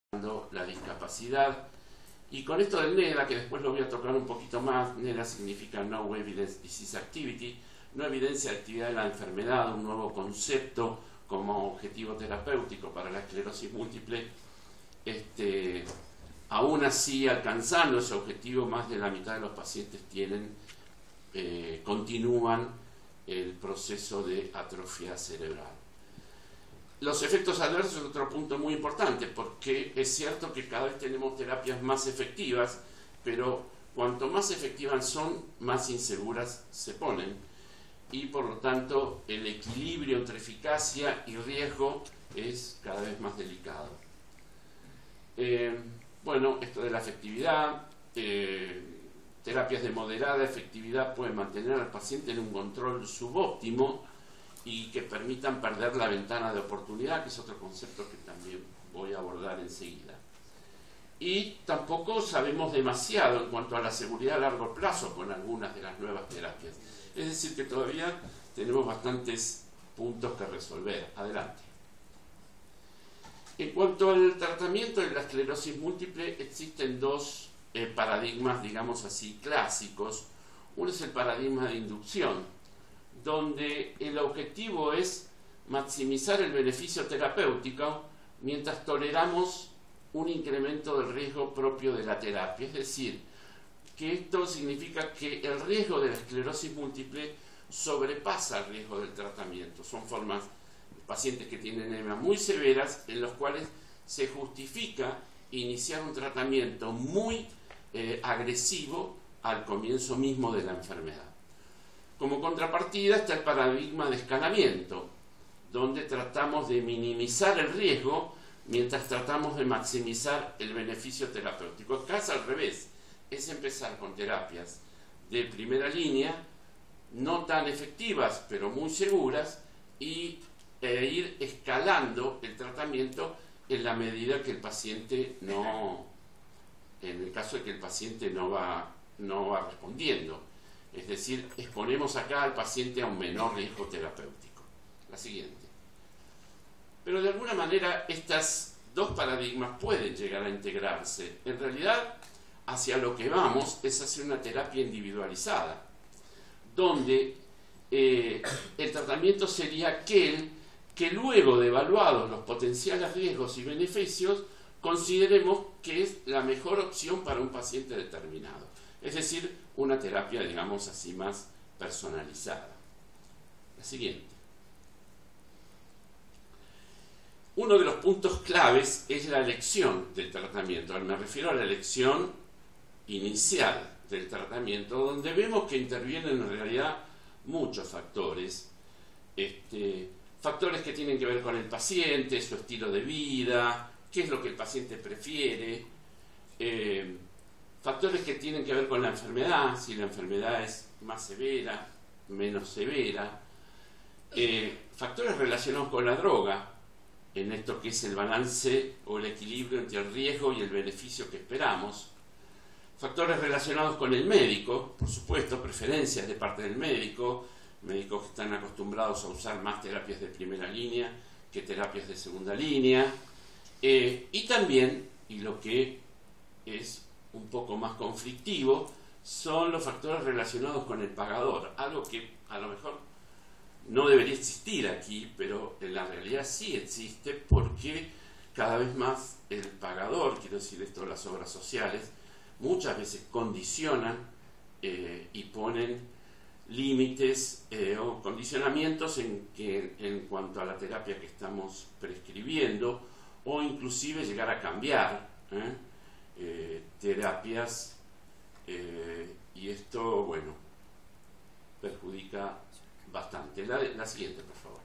la discapacidad. Y con esto del NEDA, que después lo voy a tocar un poquito más, NEDA significa No Evidence Disease Activity, no evidencia de actividad de la enfermedad, un nuevo concepto como objetivo terapéutico para la esclerosis múltiple. Aún así, alcanzando ese objetivo, más de la mitad de los pacientes continúan el proceso de atrofia cerebral. Los efectos adversos es otro punto muy importante, porque es cierto que cada vez tenemos terapias más efectivas, pero cuanto más efectivas son, más inseguras se ponen, y por lo tanto el equilibrio entre eficacia y riesgo es cada vez más delicado. Bueno, esto de la efectividad, terapias de moderada efectividad pueden mantener al paciente en un control subóptimo y que permitan perder la ventana de oportunidad, que es otro concepto que también voy a abordar enseguida. Y tampoco sabemos demasiado en cuanto a la seguridad a largo plazo con algunas de las nuevas terapias. Es decir, que todavía tenemos bastantes puntos que resolver. Adelante. En cuanto al tratamiento de la esclerosis múltiple, existen dos paradigmas, digamos así, clásicos. Uno es el paradigma de inducción, donde el objetivo es maximizar el beneficio terapéutico mientras toleramos un incremento del riesgo propio de la terapia. Es decir, que esto significa que el riesgo de la esclerosis múltiple sobrepasa el riesgo del tratamiento. Son formas, pacientes que tienen anemia muy severas, en los cuales se justifica iniciar un tratamiento muy agresivo al comienzo mismo de la enfermedad. Como contrapartida está el paradigma de escalamiento, donde tratamos de minimizar el riesgo mientras tratamos de maximizar el beneficio terapéutico. Acá es al revés, es empezar con terapias de primera línea, no tan efectivas, pero muy seguras, y ir escalando el tratamiento en la medida que el paciente en el caso de que el paciente no va respondiendo. Es decir, exponemos acá al paciente a un menor riesgo terapéutico. La siguiente. Pero de alguna manera estas dos paradigmas pueden llegar a integrarse. En realidad, hacia lo que vamos es hacia una terapia individualizada, donde el tratamiento sería aquel que luego de evaluados los potenciales riesgos y beneficios, consideremos que es la mejor opción para un paciente determinado. Es decir, una terapia, digamos así, más personalizada. La siguiente. Uno de los puntos claves es la elección del tratamiento. Me refiero a la elección inicial del tratamiento, donde vemos que intervienen en realidad muchos factores. Factores que tienen que ver con el paciente, su estilo de vida, qué es lo que el paciente prefiere, factores que tienen que ver con la enfermedad, si la enfermedad es más severa, menos severa, factores relacionados con la droga, en esto que es el balance o el equilibrio entre el riesgo y el beneficio que esperamos, factores relacionados con el médico, por supuesto, preferencias de parte del médico, médicos que están acostumbrados a usar más terapias de primera línea que terapias de segunda línea, y también, y lo que es un poco más conflictivo, son los factores relacionados con el pagador, algo que a lo mejor no debería existir aquí, pero en la realidad sí existe, porque cada vez más el pagador, quiero decir esto, las obras sociales, muchas veces condicionan y ponen límites o condicionamientos en cuanto a la terapia que estamos prescribiendo, o inclusive llegar a cambiar terapias, y esto, bueno, perjudica bastante. La siguiente, por favor.